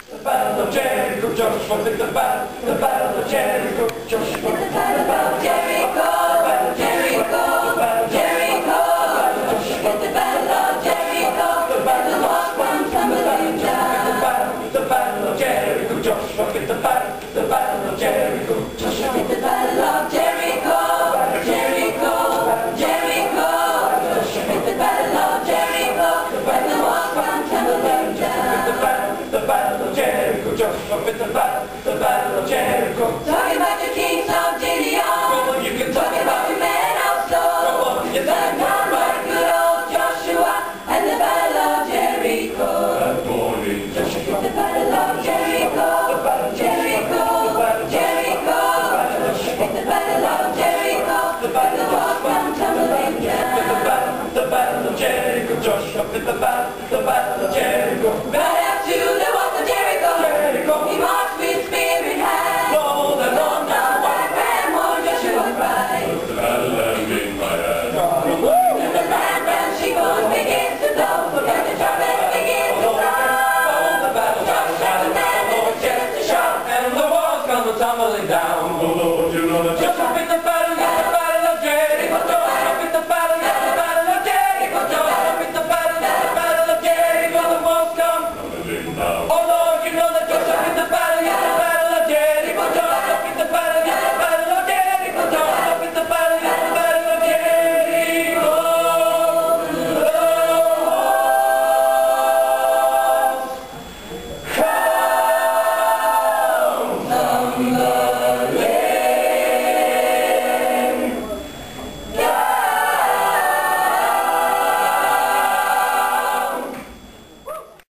The Battle of Jericho, Joshua picked the Battle of Jericho, Joshua picked the Battle of Jericho, Jericho, Jericho, Joshua picked the Battle of Jericho, the battle was one tumbling down. The Battle of Jericho, Joshua picked the Battle of Jericho, Joshua picked the Battle of Jericho, Jericho, Jericho, Joshua picked the Battle of Jericho, the battle was one tumbling down. The Battle of Jericho, Joshua picked the Battle of Jericho.